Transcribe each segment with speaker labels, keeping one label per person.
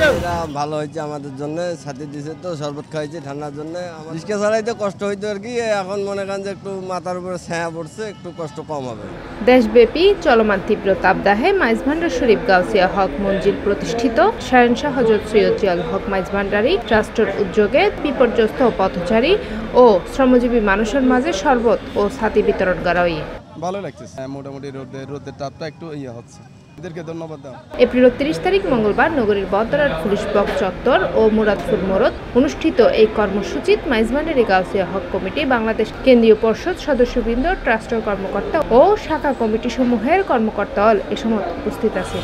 Speaker 1: এটা ভালো হয়েছে আমাদের জন্য, সাথে দিছে তো শরবত খাইছে ঠান্ডার জন্য। রিক্সা চালাইতে কষ্ট হইতো আর কি, এখন মনে করেন যে একটু মাথার উপরে ছায়া পড়ছে, একটু কষ্ট কম হবে।
Speaker 2: দেশব্যাপী চলমান তীব্র তাপদাহে মাইজভান্ডার শরীফ গাউসিয়া হক মঞ্জিল প্রতিষ্ঠিত শাহেনশাহ হযরত সৈয়দ জিয়াউল হক মাইজভান্ডারি ট্রাস্টের উদ্যোগে বিপর্যস্ত পথচারী ও শ্রমজীবী মানুষের মাঝে শরবত ও ছাতি বিতরণ করা হয়।
Speaker 3: ভালো লাগতেছে, মোটামুটি রোদের তাপটা একটু হচ্ছে। এদেরকে ধন্যবাদ দাও।
Speaker 2: এপ্রিল 30 তারিখ মঙ্গলবার নগরীর বদরার পুলিশ ব্লক চত্বর ও মুরাদপুর মোড়ত অনুষ্ঠিত এই কর্মসূচিত মাইজভান্ডারি গাউসিয়া হক কমিটি, বাংলাদেশ কেন্দ্রীয় পর্ষদ সদস্যবৃন্দ, ট্রাস্টের কর্মকর্তা ও শাখা কমিটি সমূহের কর্মকর্তা এ সময় উপস্থিত আছে।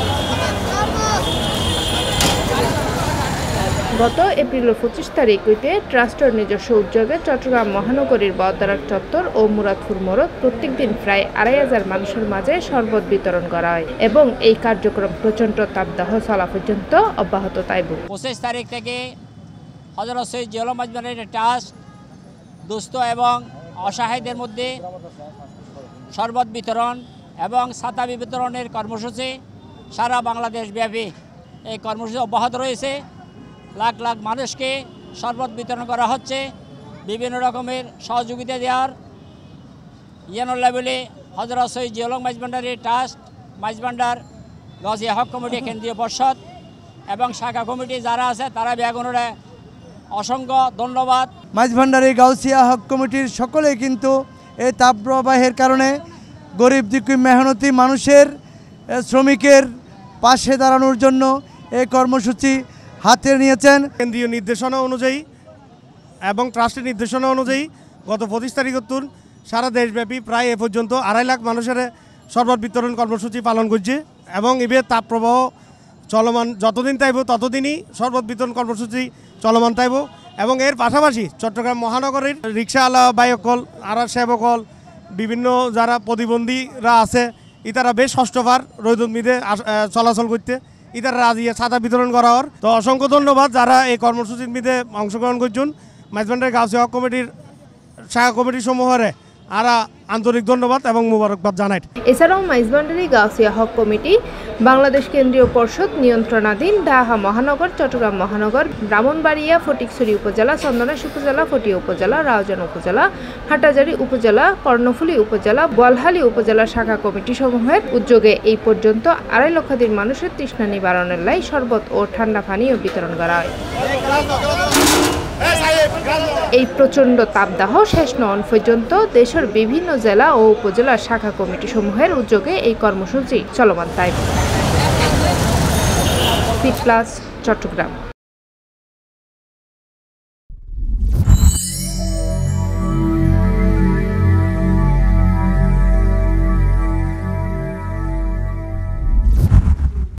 Speaker 2: গত এপ্রিল 25 তারিখ হইতে ট্রাস্টের নিজস্ব উদ্যোগে চট্টগ্রাম মহানগরীর বদরার চত্বর ও মুরাদপুর মোড়ত প্রত্যেকদিন প্রায় 2500 মানুষের মাঝে শরবত বিতরণ করা হয় এবং এই কার্যক্রম প্রচণ্ড তাপদাহ চলা পর্যন্ত অব্যাহত থাকব।
Speaker 4: 25 তারিখ থেকে হযরত সৈয়দ জিয়াউল হক মাইজভান্ডারি ট্রাস্ট দুস্থ এবং অসহায়দের মধ্যে শরবত বিতরণ এবং ছাতা বিতরণের কর্মসূচি সারা বাংলাদেশ ব্যাপী এই কর্মসূচি অব্যাহত রয়েছে। লাখ লাখ মানুষকে শরবত বিতরণ করা হচ্ছে। বিভিন্ন রকমের সহযোগিতা দেওয়ার ইয়ানুল্লাহ বলে হযরত সৈয়দ জিয়াউল হক মাইজভান্ডারি ট্রাস্ট, মাইজভান্ডার গাউসিয়া হক কমিটি কেন্দ্রীয় পর্ষদ এবং শাখা কমিটি যারা আছে তারা ব্যাগুণরে অসংখ্য ধন্যবাদ।
Speaker 5: মাইজভান্ডারি গাউসিয়া হক কমিটির সকলেই কিন্তু এই তাপপ্রবাহের কারণে গরিব দুঃখী মেহনতি মানুষের, শ্রমিকের পাশে দাঁড়ানোর জন্য এই কর্মসূচি হাতে নিয়েছেন।
Speaker 6: কেন্দ্রীয় নির্দেশনা অনুযায়ী এবং ট্রাস্টের নির্দেশনা অনুযায়ী গত 25 তারিখ সারা দেশব্যাপী প্রায় এ পর্যন্ত 2.5 লাখ মানুষের শরবত বিতরণ কর্মসূচি পালন করছে এবং এবার তাপপ্রবাহ চলমান যতদিন থাকব ততদিনই শরবত বিতরণ কর্মসূচি চলমান থাকব। এবং এর পাশাপাশি চট্টগ্রাম মহানগরের রিক্সাওয়ালা বাইকল আর সেবকল বিভিন্ন যারা প্রতিবন্ধীরা আছে ইতারা বেশ কষ্টবার রোদ মিদে চলাচল করতে ইতারা রাজি ছাতা বিতরণ করা হওয়ার। তো অসংখ্য ধন্যবাদ যারা এই কর্মসূচির মধ্যে অংশগ্রহণ করছেন। মাইজভান্ডারি গাউসিয়া হক কমিটির শাখা কমিটি সমূহের আরা আন্তরিক ধন্যবাদ এবং মুবারকবাদ জানাই।
Speaker 2: এছাড়াও মাইজভান্ডারি গাউসিয়া হক কমিটি বাংলাদেশ কেন্দ্রীয় পর্ষদ নিয়ন্ত্রণাধীন ঢাকা মহানগর, চট্টগ্রাম মহানগর, ব্রাহ্মণবাড়িয়া, ফটিকছড়ি উপজেলা, চন্দনাইশ উপজেলা, ফটিয়া উপজেলা, রাউজান উপজেলা, হাটহাজারী উপজেলা, কর্ণফুলী উপজেলা, বোয়ালখালী উপজেলা শাখা কমিটি সমূহের উদ্যোগে এই পর্যন্ত 2.5 লক্ষাধিক মানুষের তৃষ্ণা নিবারণের লাই শরবত ও ঠান্ডা পানীয় বিতরণ করা হয়। এই প্রচণ্ড তাপদাহ শেষ নন পর্যন্ত দেশের বিভিন্ন জেলা ও উপজেলার শাখা কমিটি সমূহের উদ্যোগে এই কর্মসূচি চলমান থাকবে। চট্টগ্রাম।